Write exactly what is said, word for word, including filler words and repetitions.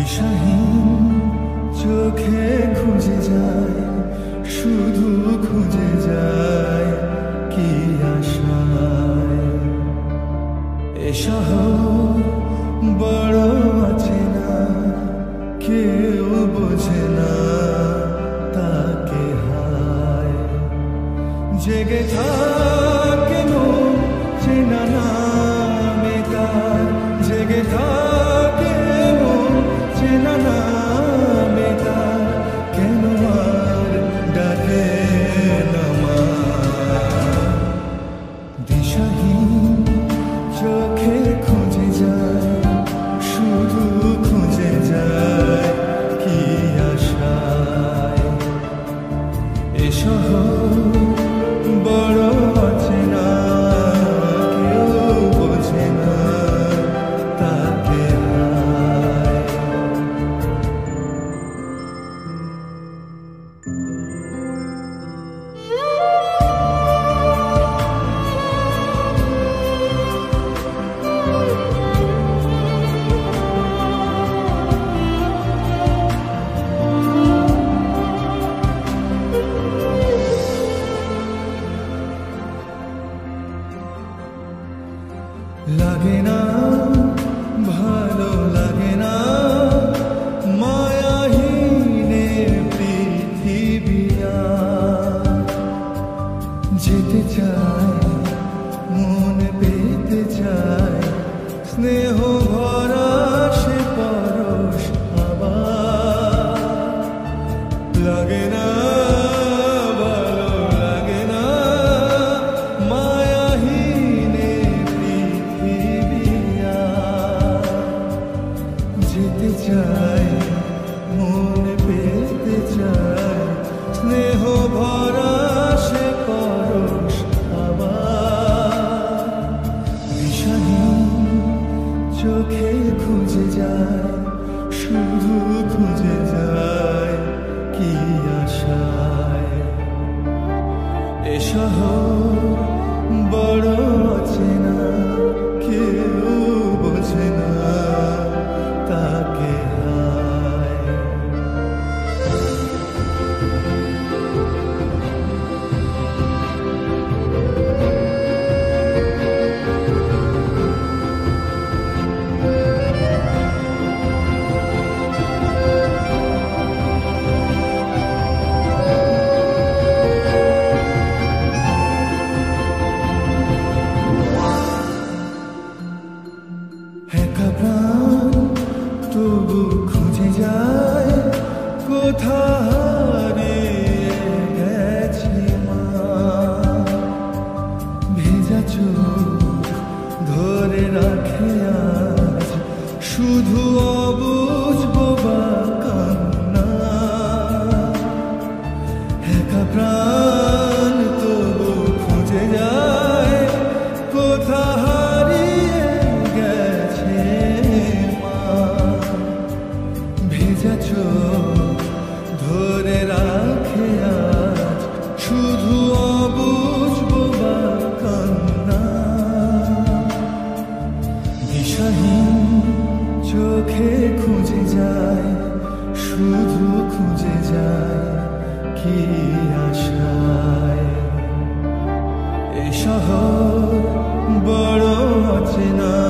দিশাহীন চোখে খুঁজে যায়, শুধু খুঁজে যায় কি আশায়। এ শহর বড় অচেনা, কেউ বোঝে না তাকে হায়। জেগে থাকে মন চেনা নামে তার, জেগে থাকে মন চেনা নামে তার, কেন আর ডাকে না মা। দিশাহীন চোখে খুঁজে যায়, শুধু খুঁজে যায় কি আশায়। এ শহর বড় অচেনা, কেউ বোঝে না তাকে হায়। লাগে না ভালো লাগে না মায়াহীনে পৃথিবী আর। যেতে চায় মন পেতে চায়, স্নেহ ভরা সে পরশ আবার। লাগে না ভালো লাগে না মায়াহীনে পৃথিবী আর। যেতে চায় মন পেতে চায়, স্নেহ ভরা সে পরশ আবার। দিশাহীন চোখে খুঁজে যায়, শুধু খুঁজে যায় কি আশায়। এ শহর বড় অচেনা, কেউ বোঝে না তাকে হায়। একা প্রাণ তবু খুঁজে যায়, কোথা হারিয়ে গেছে মা। ভেজা চোখ ধরে রাখে আজ, শুধু অবুঝ বোবা কান্না। একা প্রাণ তবু খুঁজে যায়, কোথা হারিয়ে গেছে মা। ভেজা চোখ ধরে রাখে আজ, শুধু অবুঝ বোবা কান্না। দিশাহীন চোখে খুঁজে যায়, শুধু খুঁজে যায় কি আশায়। এ শহর বড় অচেনা,